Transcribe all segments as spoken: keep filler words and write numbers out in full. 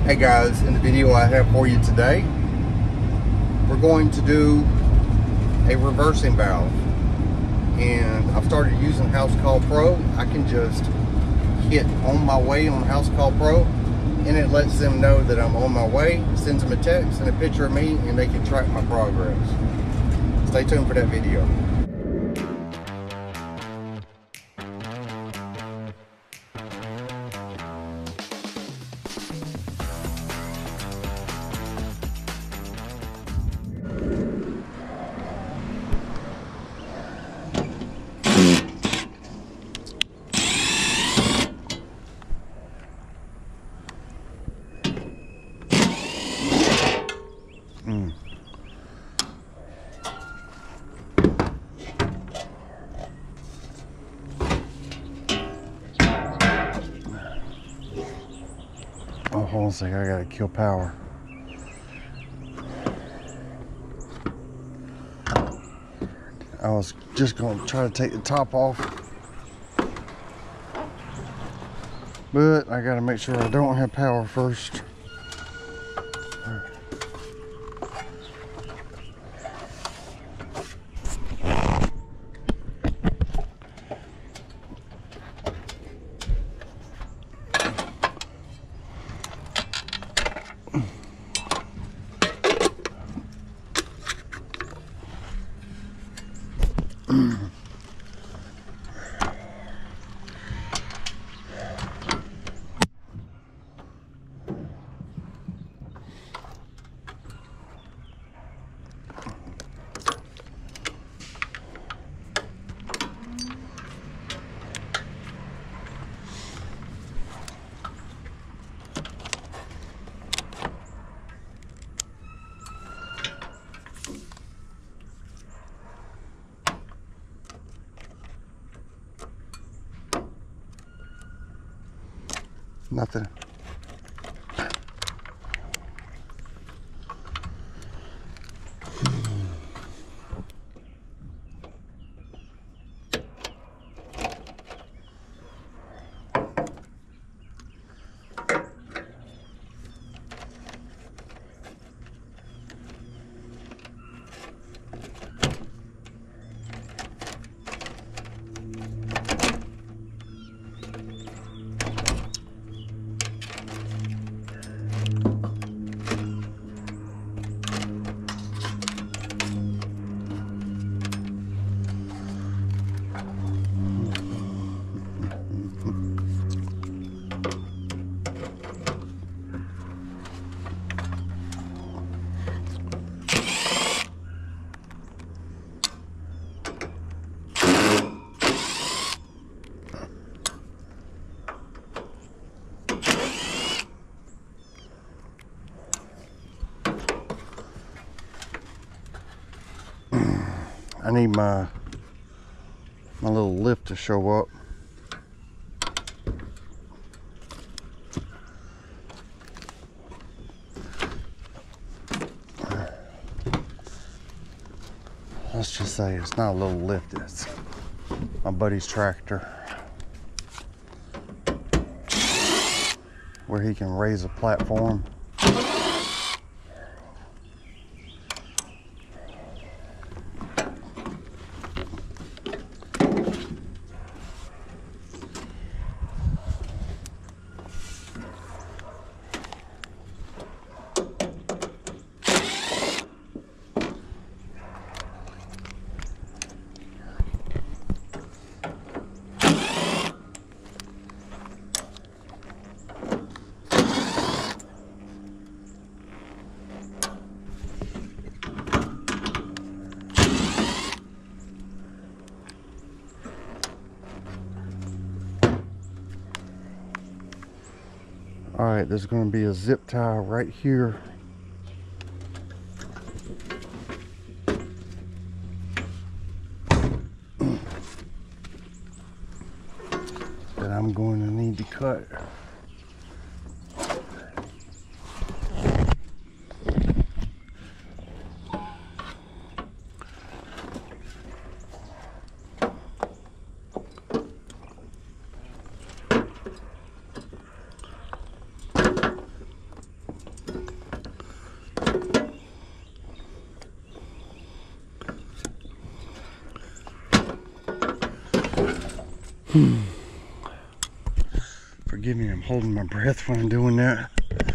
Hey guys, in the video I have for you today, we're going to do a reversing valve. And I've started using House Call Pro. I can just hit on my way on House Call Pro and it lets them know that I'm on my way, sends them a text and a picture of me, and they can track my progress. Stay tuned for that video. Mm. Oh, hold on a second, I gotta kill power. I was just gonna try to take the top off, but I gotta make sure I don't have power first. Nothing. I need my my little lift to show up. Let's just say it's not a little lift, it's my buddy's tractor, where he can raise a platform. All right, there's going to be a zip tie right here. That I'm going to need to cut. Forgive me, I'm holding my breath when I'm doing that.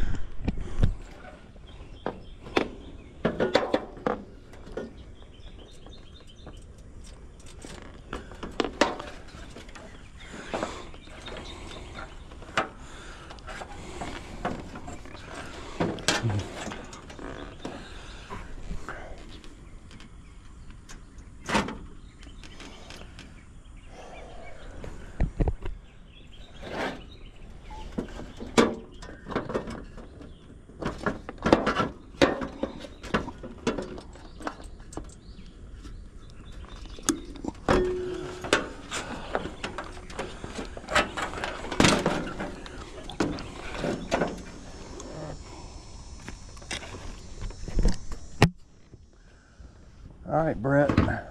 All right, Brett,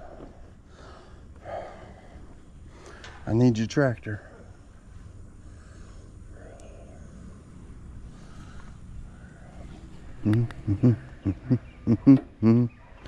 I need your tractor. Mm-hmm. Mm-hmm. Mm-hmm.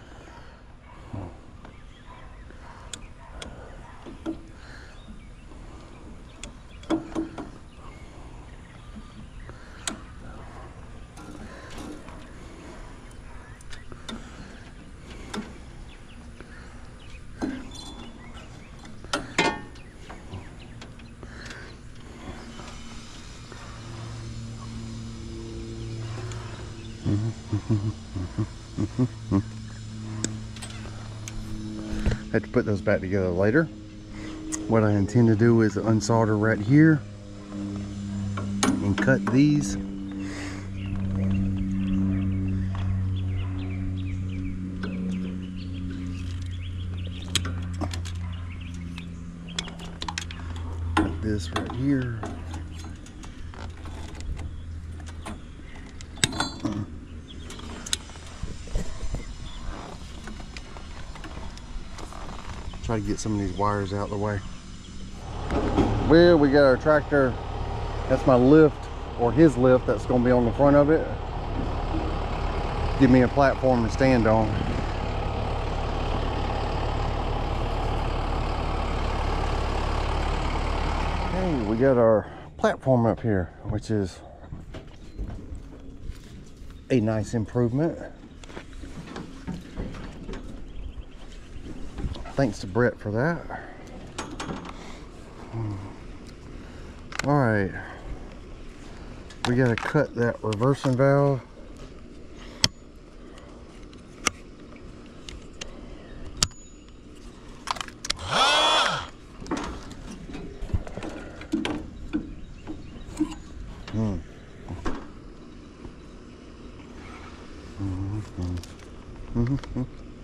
Have to put those back together later. What I intend to do is unsolder right here and cut these. Cut this right here. Try to get some of these wires out of the way. Well, we got our tractor. That's my lift, or his lift, that's going to be on the front of it. Give me a platform to stand on. Hey, we got our platform up here, which is a nice improvement. Thanks to Brett for that. All right, we got to cut that reversing valve. Hmm. Mm-hmm. Mm-hmm.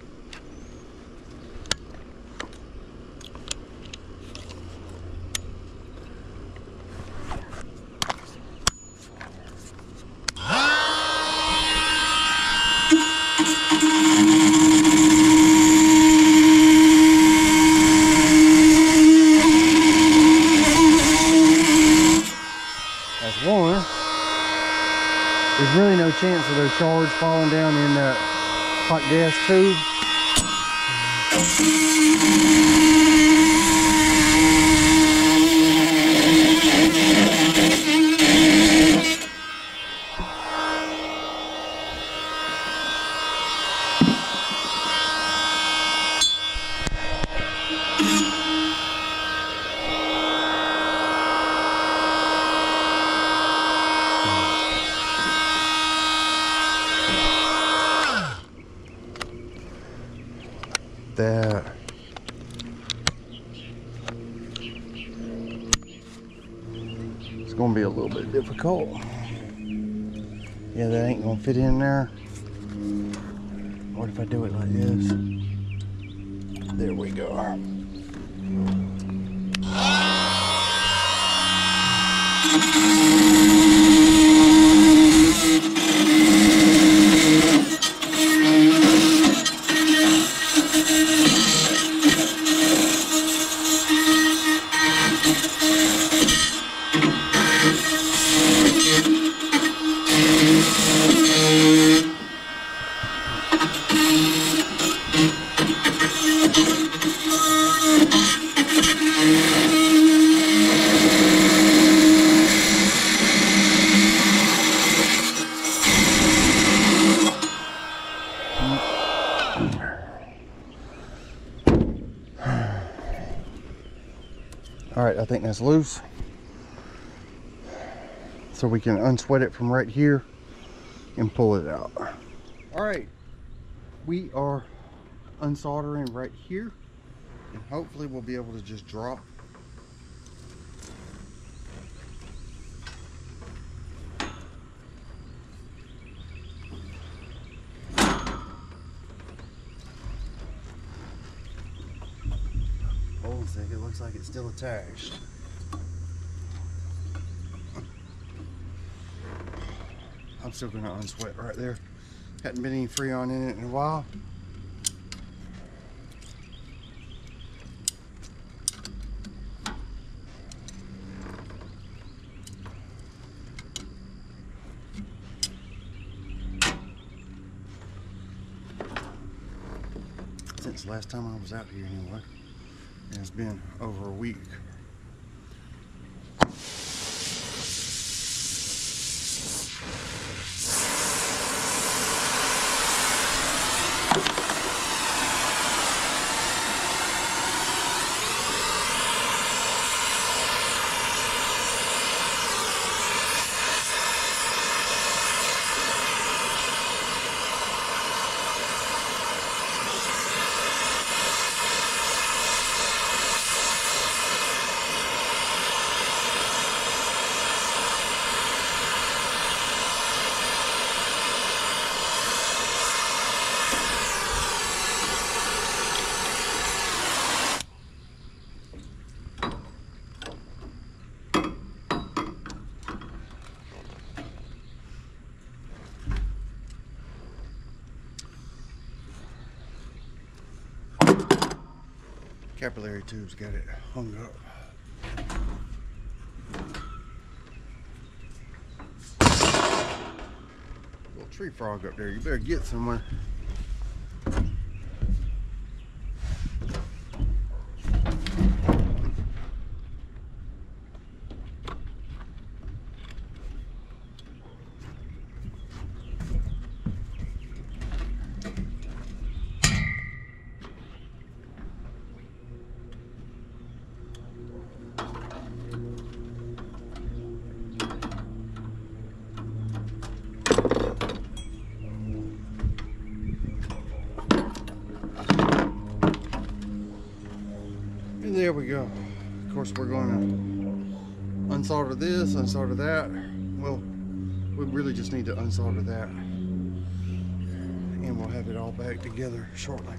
That's one. There's really no chance of those shards falling down in that hot gas tube. That it's gonna be a little bit difficult. Yeah, that ain't gonna fit in there. What if I do it like this? There we go. All right, I think that's loose. So we can unsweat it from right here and pull it out. All right, we are unsoldering right here, and hopefully we'll be able to just drop hold on a second, it looks like it's still attached. I'm still gonna unsweat right there. Hadn't been any Freon in it in a while. Since the last time I was out here anyway. And it's been over a week. Capillary tubes got it hung up. Little tree frog up there, you better get somewhere. There we go. Of course, we're going to unsolder this, unsolder that. Well, we really just need to unsolder that, and we'll have it all back together shortly.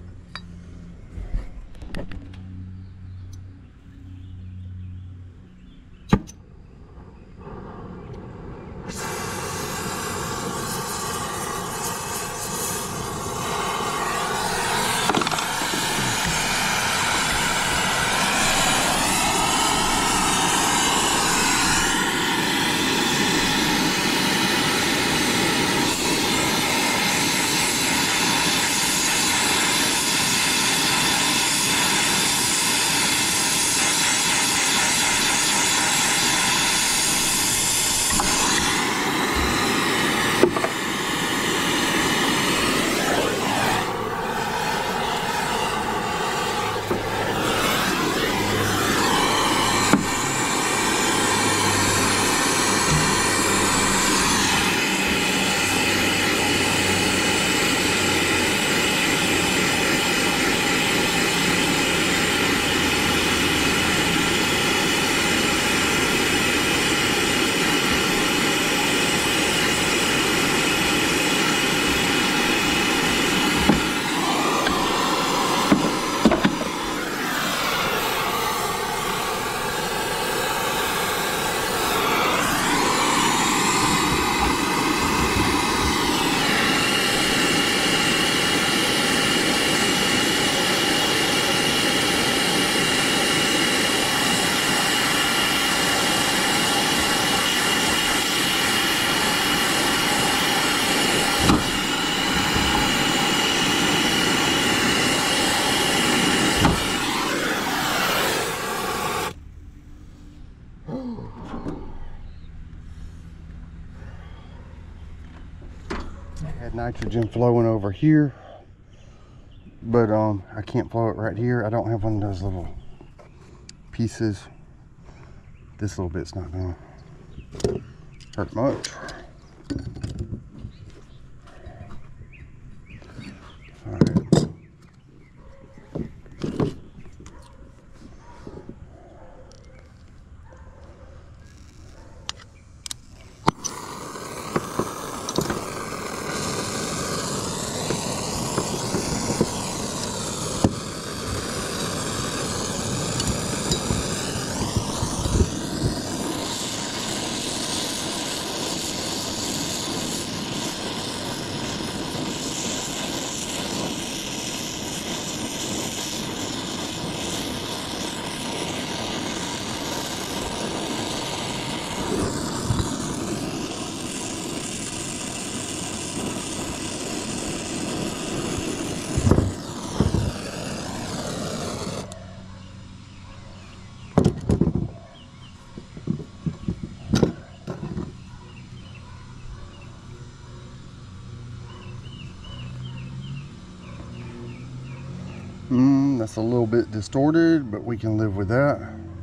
Had nitrogen flowing over here, but um, I can't flow it right here. I don't have one of those little pieces this little bit's not gonna hurt much. All right. Mm, that's a little bit distorted, but we can live with that.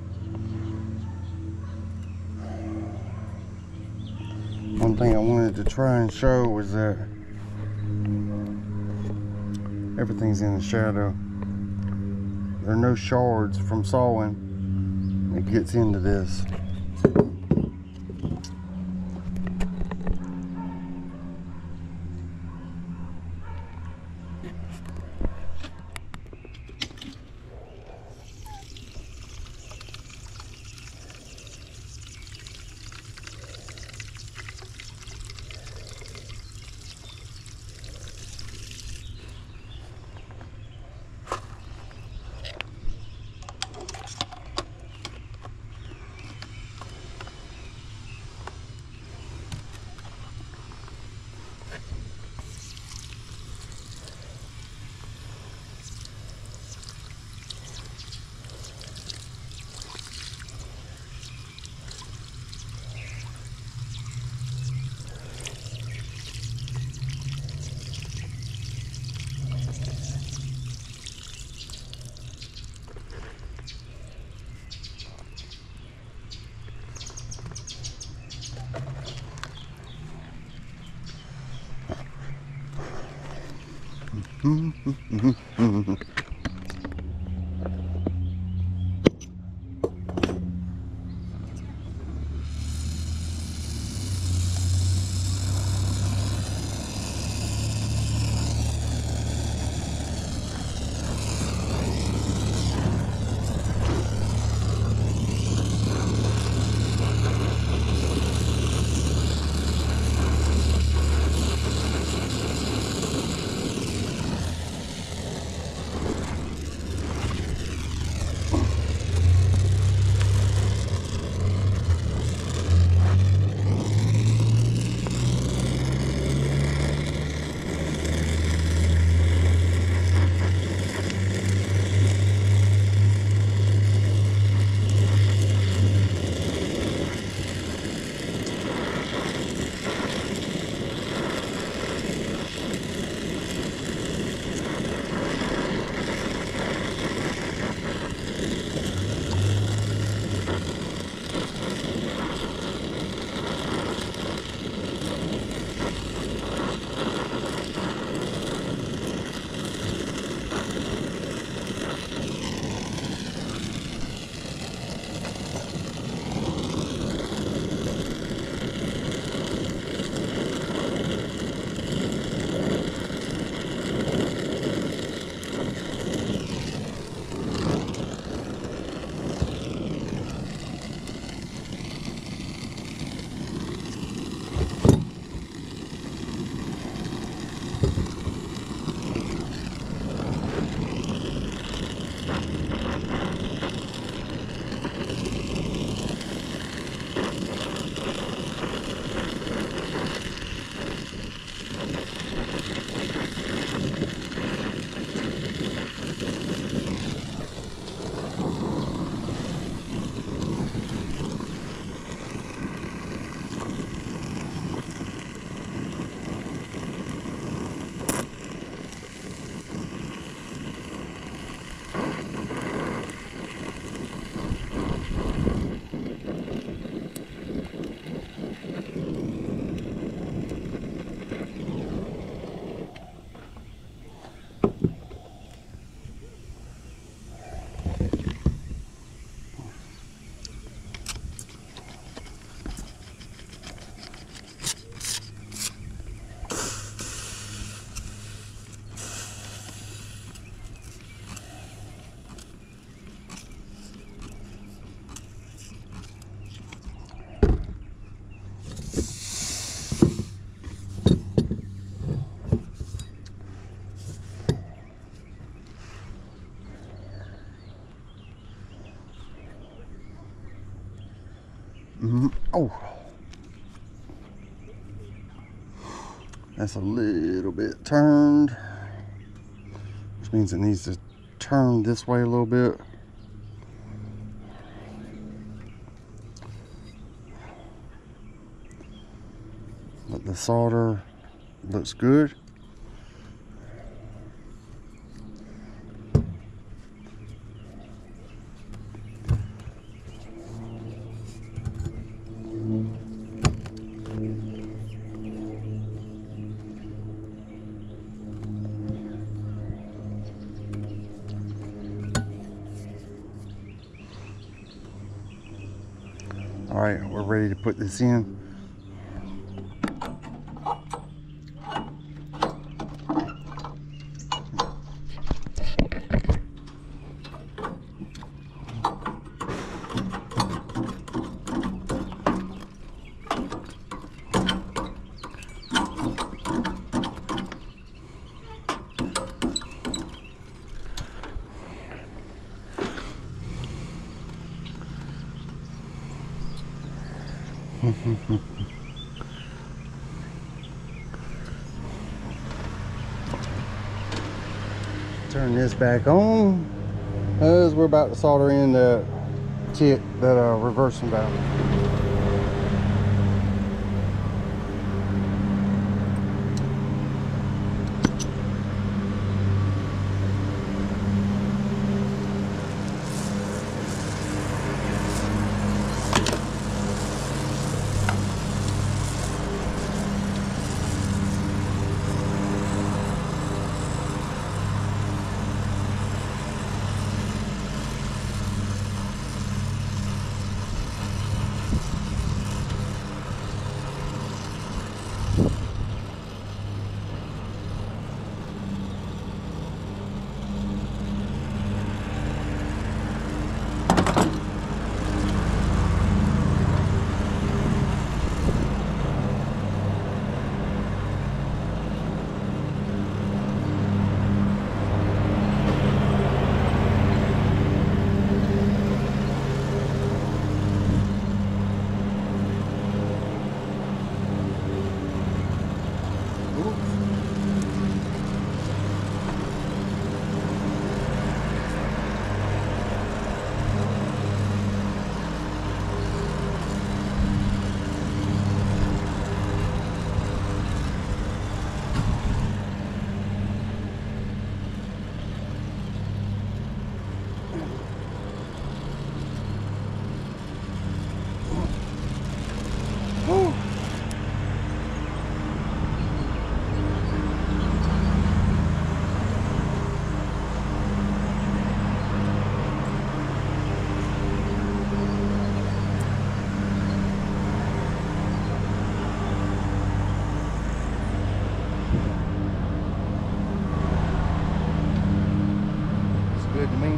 One thing I wanted to try and show was that everything's in the shadow. There are no shards from sawing that gets into this. Oh, that's a little bit turned, which means it needs to turn this way a little bit. But the solder looks good. All right, we're ready to put this in. Turn this back on as we're about to solder in the tip, that uh, reversing valve. Good to me.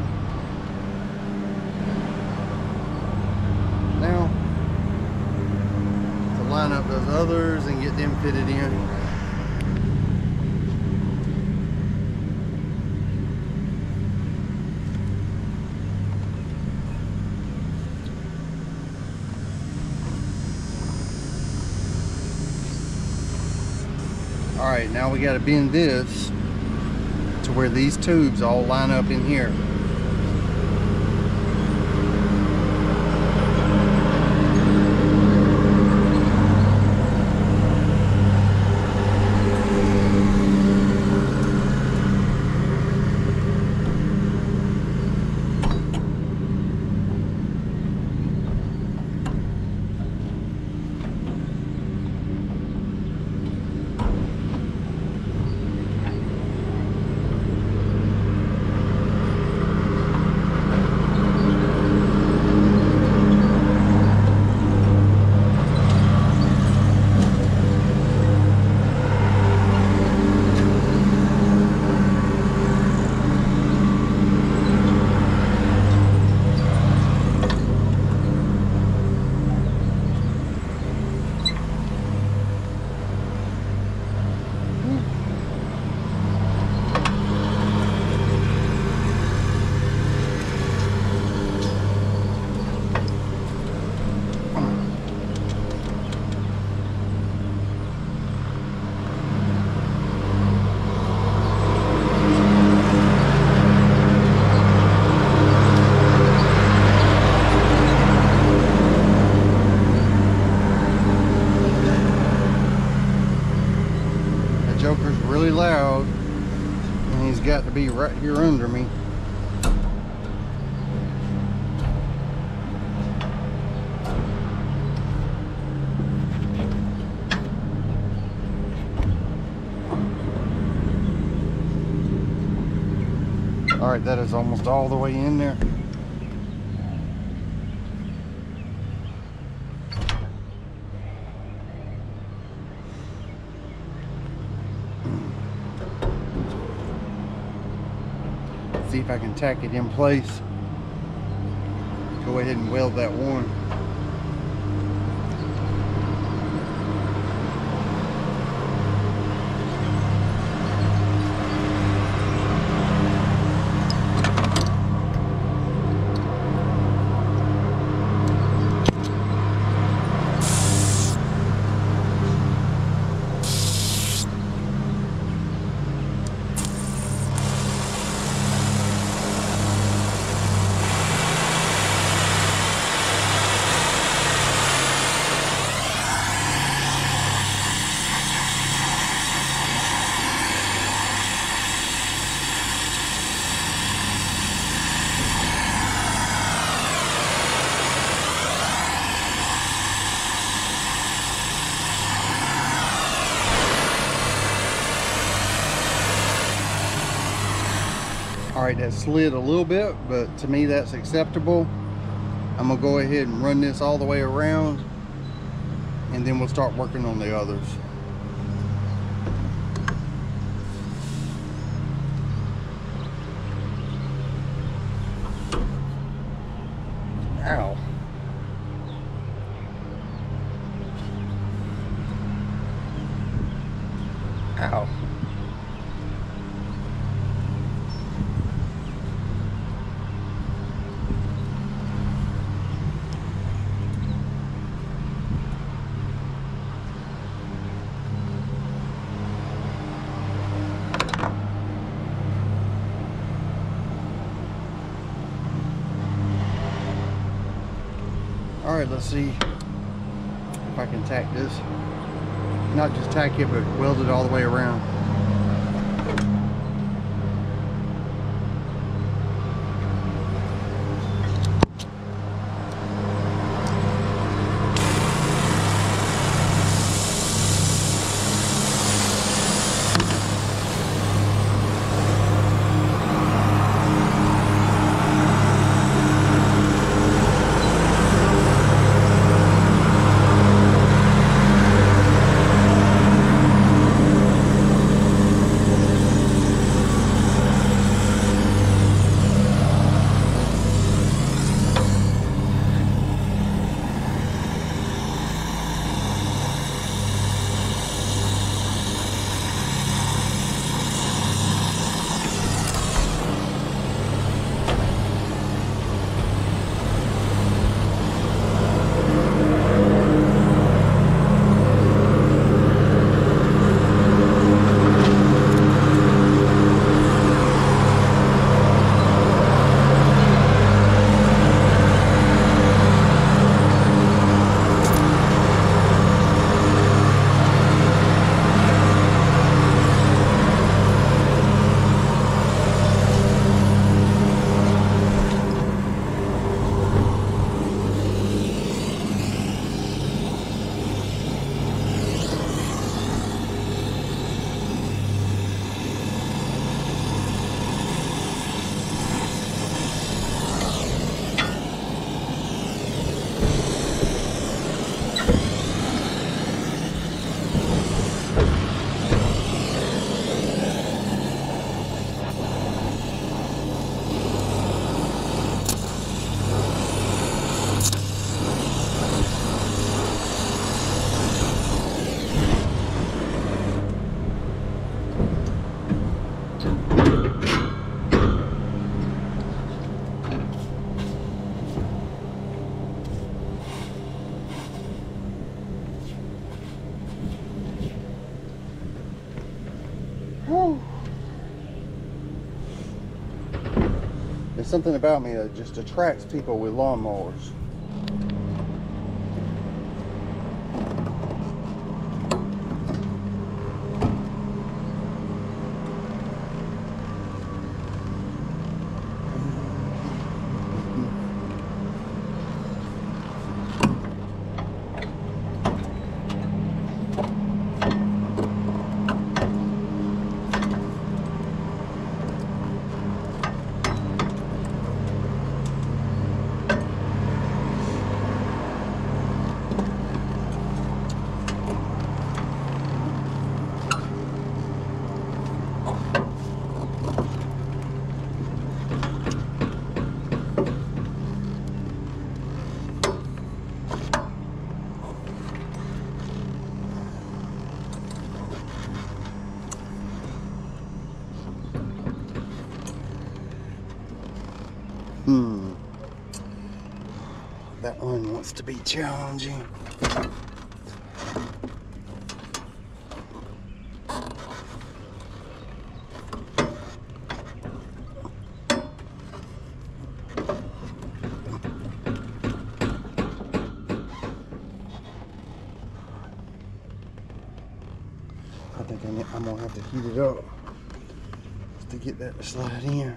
Now to line up those others and get them fitted in. All right, now we got to bend this to where these tubes all line up in here. Joker's really loud, and he's got to be right here under me. All right, that is almost all the way in there. See if I can tack it in place. Go ahead and weld that one. All right, that slid a little bit, but to me that's acceptable. I'm gonna go ahead and run this all the way around, and then we'll start working on the others. Ow. Ow. All right, let's see if I can tack this. Not just tack it, but weld it all the way around. There's something about me that just attracts people with lawnmowers. Hmm. That one wants to be challenging. I think I need, I'm gonna have to heat it up to get that to slide in.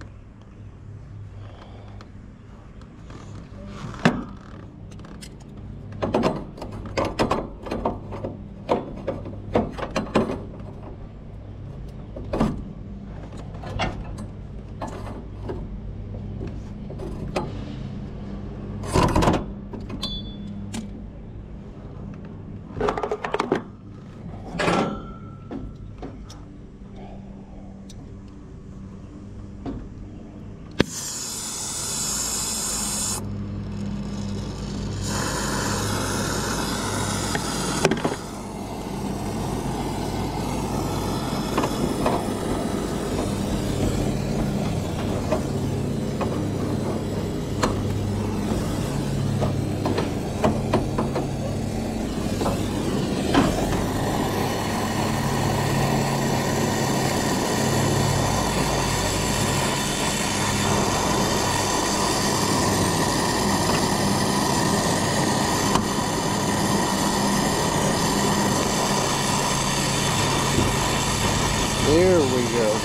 There we go.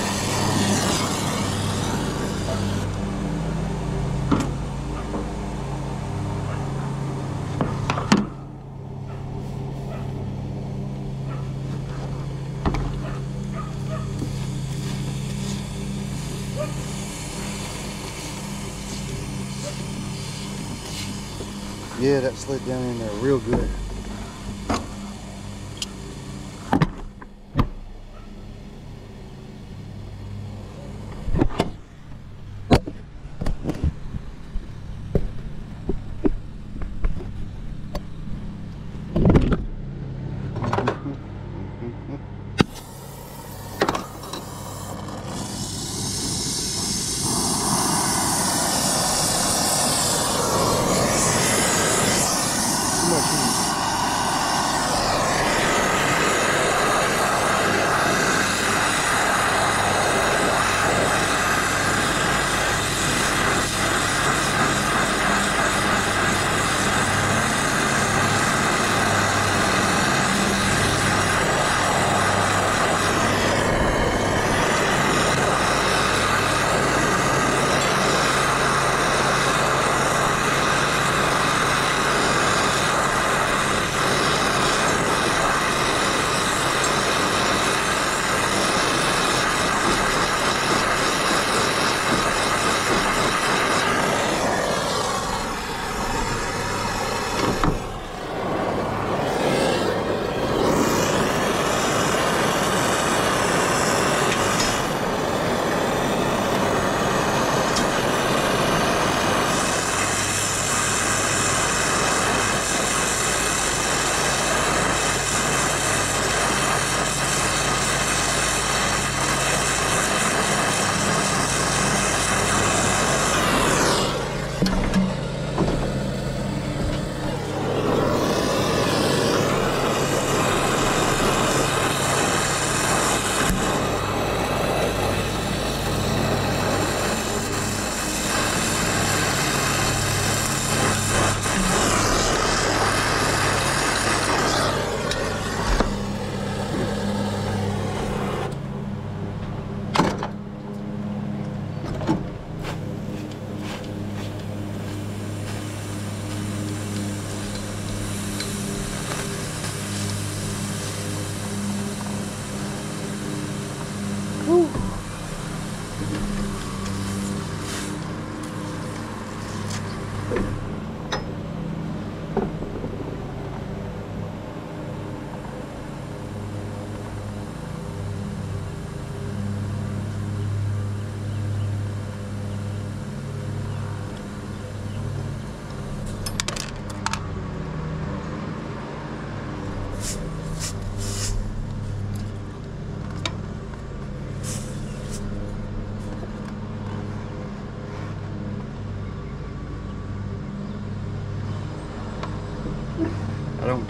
Yeah, that slid down in there real good. Too much heat.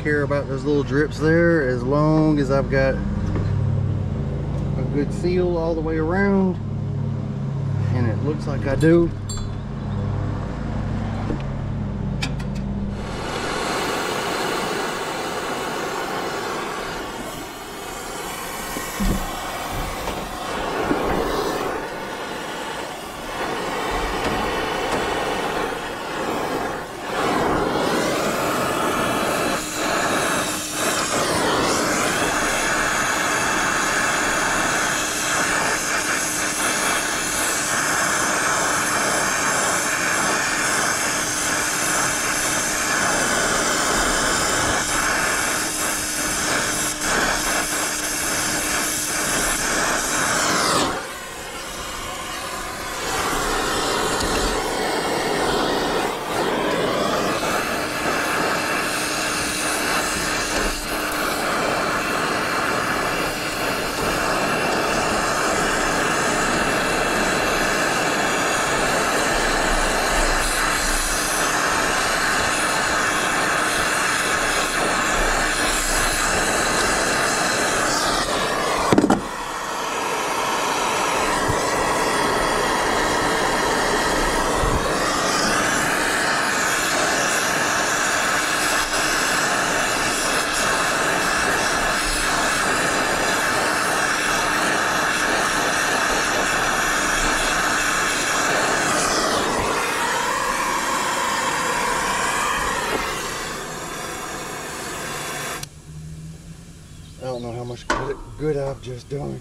care about those little drips there as long as I've got a good seal all the way around, and it looks like I do. I don't know how much good, good I've just done.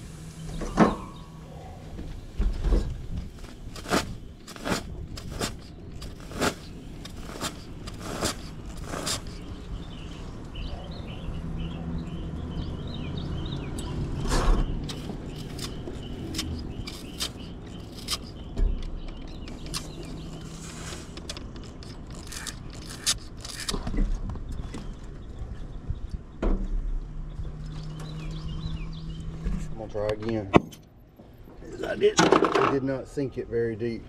Try again. I did. I did not sink it very deep.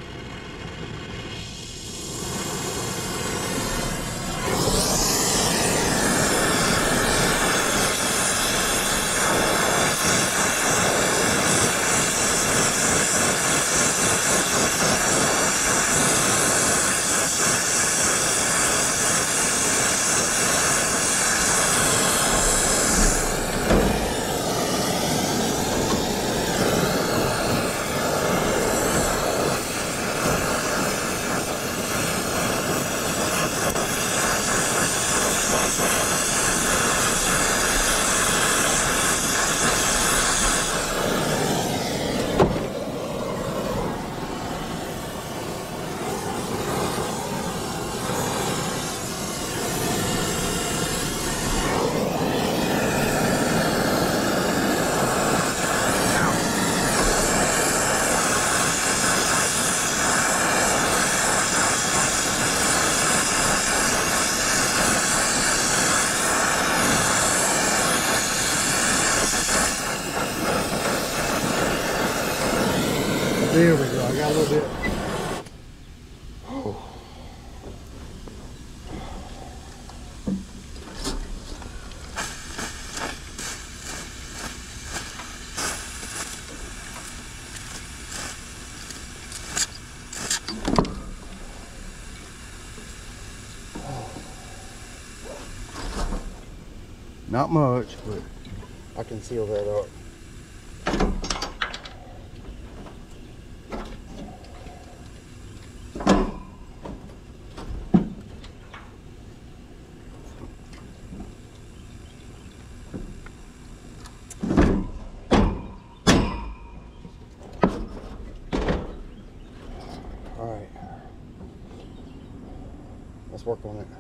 There we go, I got a little bit. Oh. Not much, but I can seal that up. Let's work on it.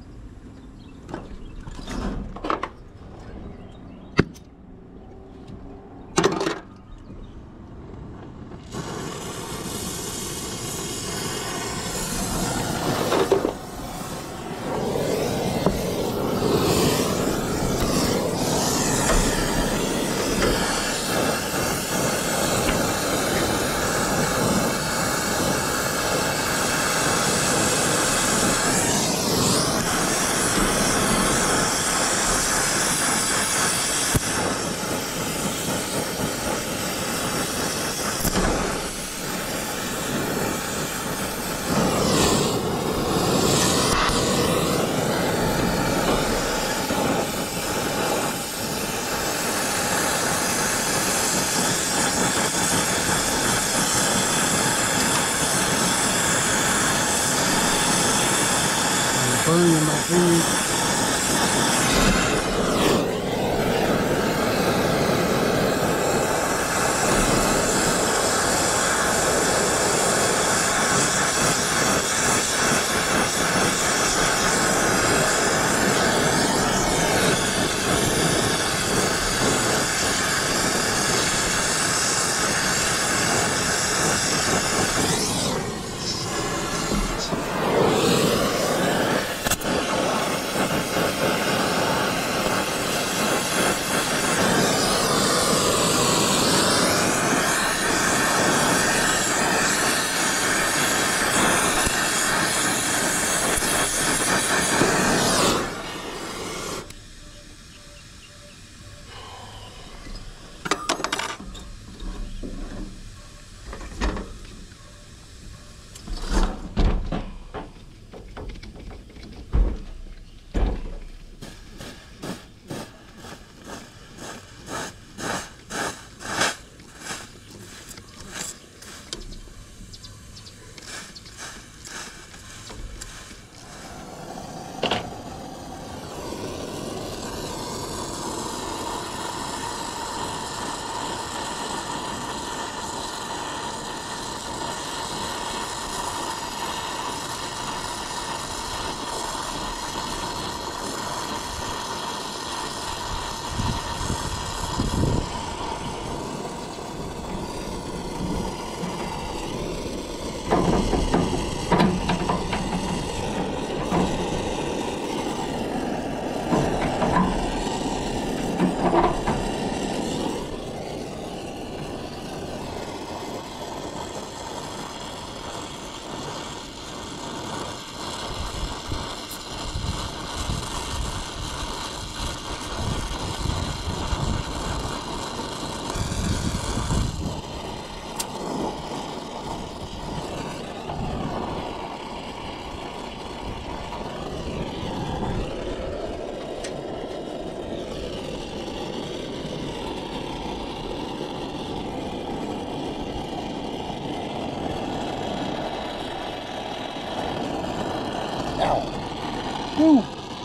Woo.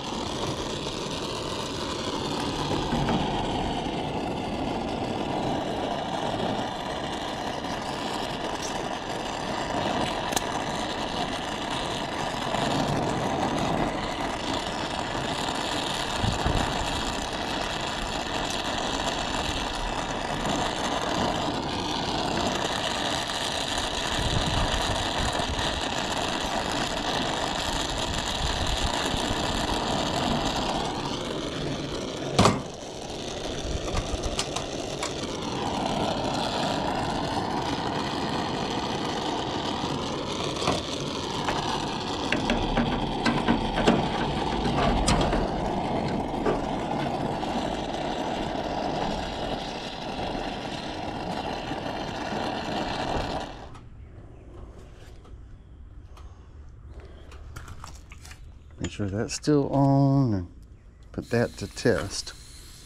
Make sure that's still on and put that to test.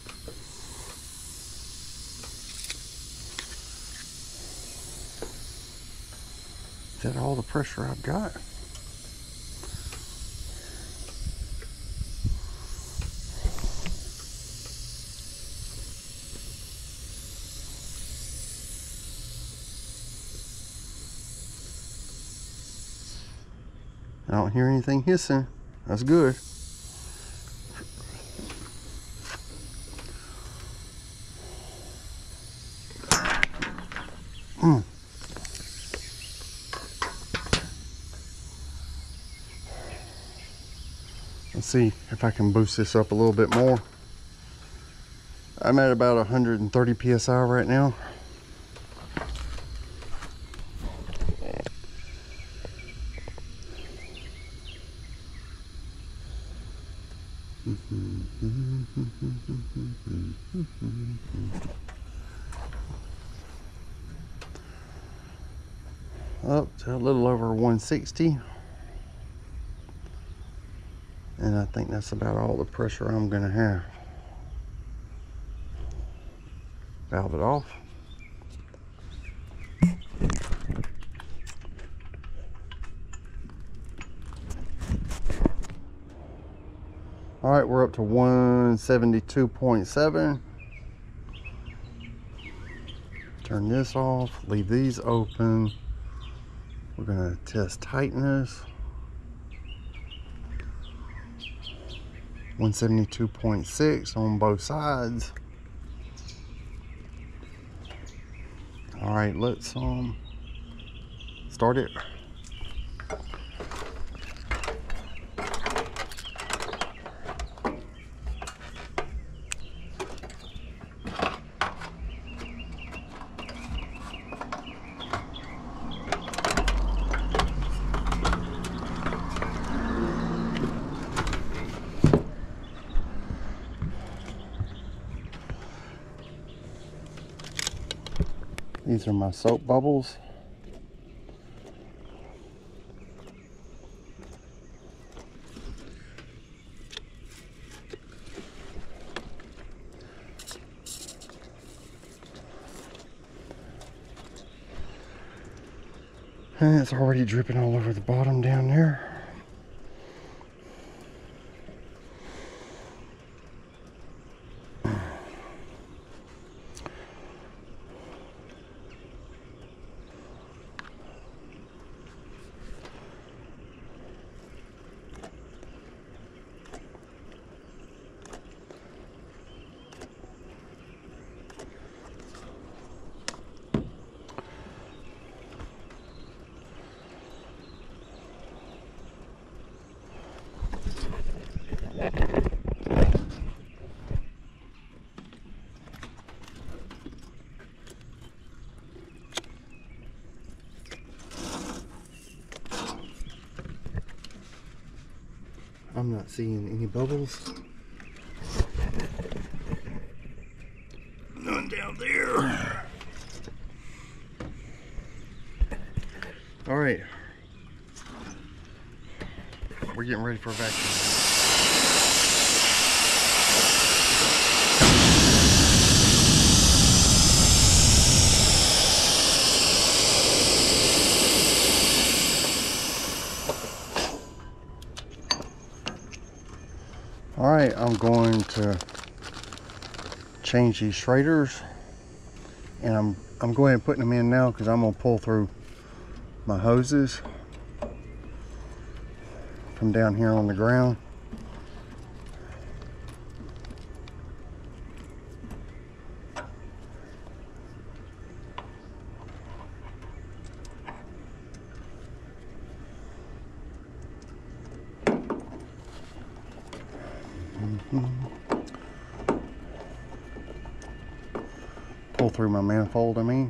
Is that all the pressure I've got? I don't hear anything hissing. That's good. Mm. Let's see if I can boost this up a little bit more. I'm at about one hundred thirty P S I right now. Up to a little over one sixty, and I think that's about all the pressure I'm going to have. Valve it off. right, we're up to one seventy-two point seven. Turn this off, leave these open. We're gonna test tightness. one seventy-two point six on both sides. All right, let's um start it. These are my soap bubbles. And it's already dripping all over the bottom down there. I'm not seeing any bubbles. None down there. All right. We're getting ready for a vacuum. All right, I'm going to change these Schraders, and I'm I'm going and putting them in now because I'm gonna pull through my hoses from down here on the ground. Pull through my manifold, I mean.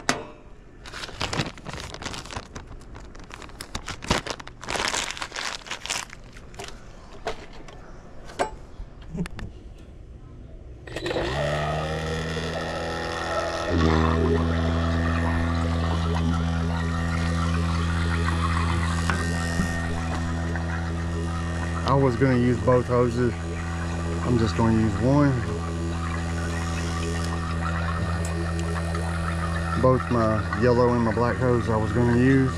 I was going to use both hoses. I'm just going to use one. Both my yellow and my black hose I was going to use.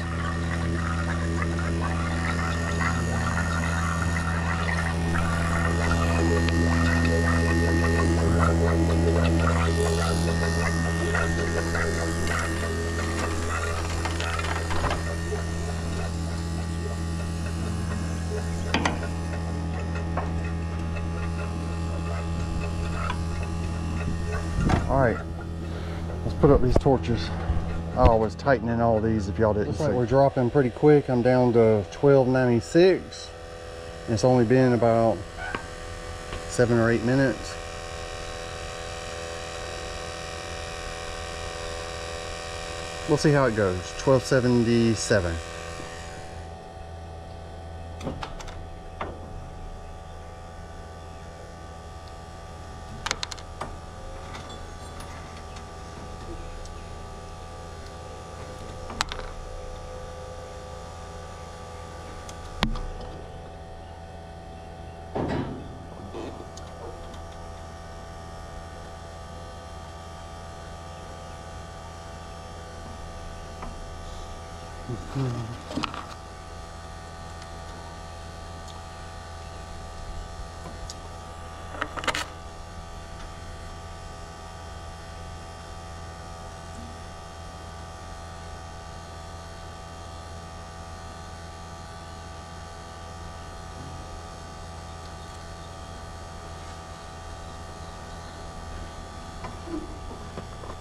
All right, let's put up these torches. I was tightening all these if y'all didn't see. Like we're dropping pretty quick. I'm down to twelve ninety-six. It's only been about seven or eight minutes. We'll see how it goes. twelve seventy-seven.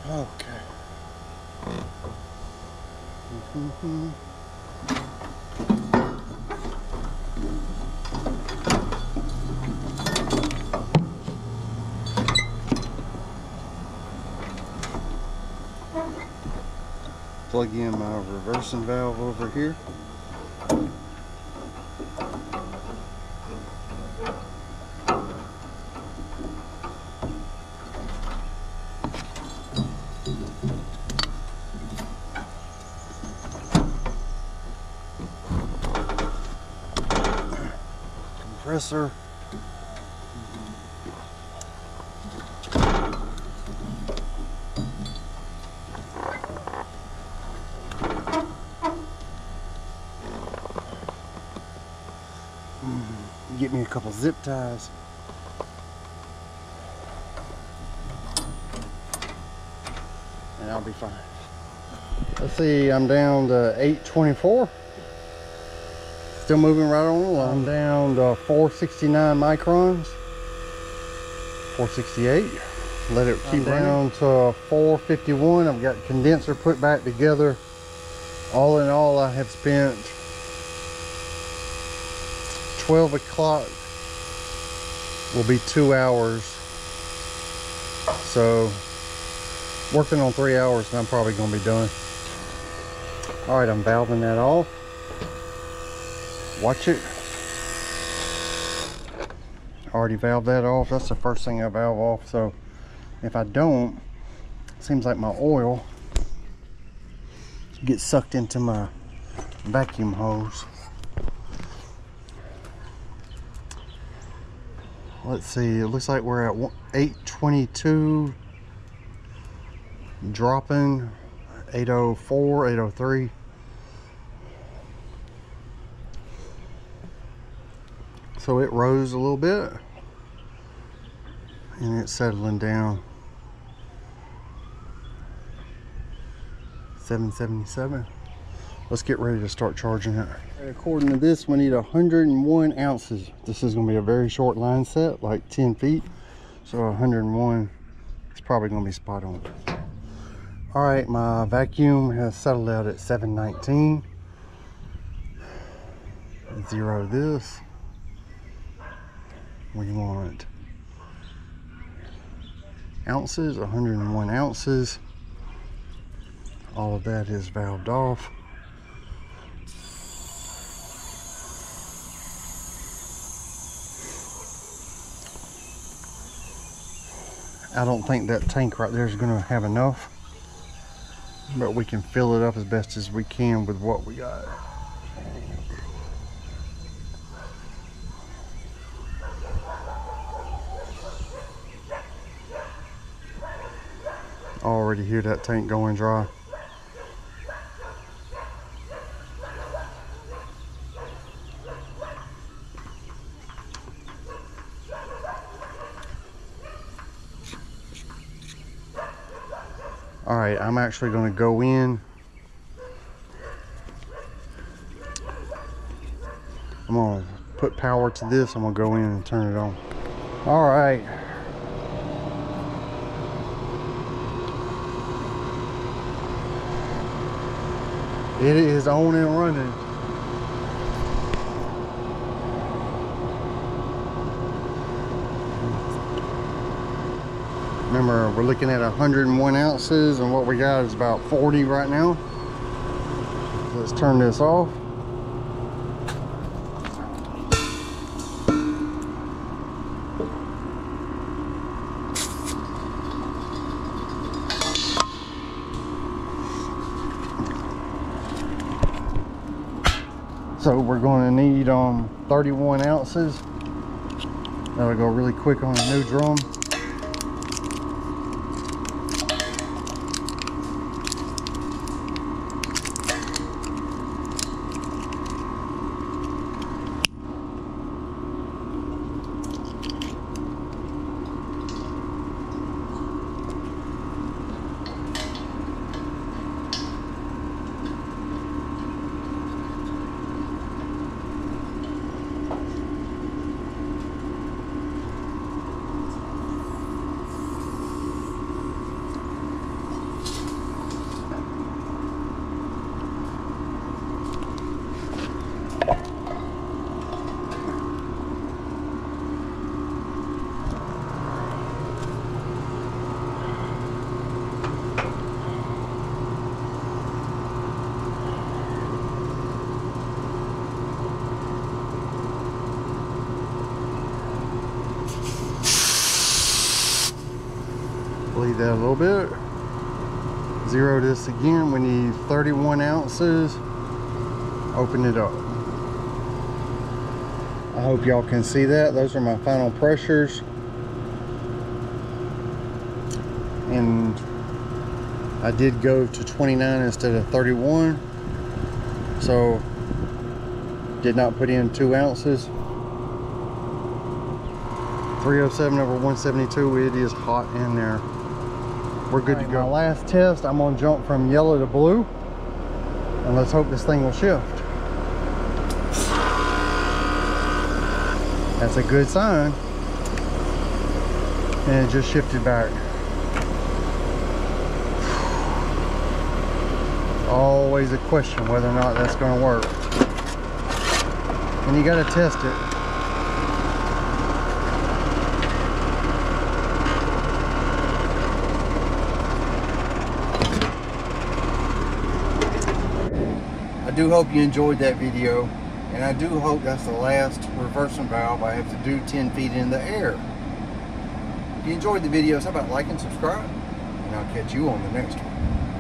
Okay. Mm-hmm. Plug in my reversing valve over here. Compressor. Get me a couple zip ties. And I'll be fine. Let's see, I'm down to eight twenty-four. Still moving right on along. I'm down to four sixty-nine microns. four sixty-eight. Let it keep down to four fifty-one. I've got condenser put back together. All in all, I have spent twelve o'clock will be two hours. So working on three hours and I'm probably gonna be done. All right, I'm valving that off. Watch it. Already valved that off. That's the first thing I valve off. So if I don't, it seems like my oil gets sucked into my vacuum hose. Let's see, it looks like we're at eight twenty-two, dropping eight oh four, eight oh three. So it rose a little bit and it's settling down. seven seventy-seven. Let's get ready to start charging it. According to this, we need one hundred one ounces. This is going to be a very short line set, like ten feet. So one hundred one is probably going to be spot on. All right, my vacuum has settled out at seven nineteen. Zero this. We want ounces, one hundred one ounces. All of that is valved off. I don't think that tank right there is going to have enough, but we can fill it up as best as we can with what we got. I already hear that tank going dry. All right, I'm actually going to go in. I'm going to put power to this. I'm going to go in and turn it on. All right. It is on and running. Remember, we're looking at one hundred one ounces and what we got is about forty right now. So let's turn this off. So we're going to need um, thirty-one ounces. That'll go really quick on a new drum. that a little bit. Zero this again. We need thirty-one ounces. Open it up. I hope y'all can see that. Those are my final pressures. And I did go to twenty-nine instead of thirty-one. So did not put in two ounces. three oh seven over one seventy-two. It is hot in there. We're good to go. My last test, I'm gonna jump from yellow to blue, and let's hope this thing will shift. That's a good sign. And it just shifted back. Always a question whether or not that's gonna work. And you gotta test it. I do hope you enjoyed that video, and I do hope that's the last reversing valve I have to do ten feet in the air. If you enjoyed the videos, how about like and subscribe, and I'll catch you on the next one.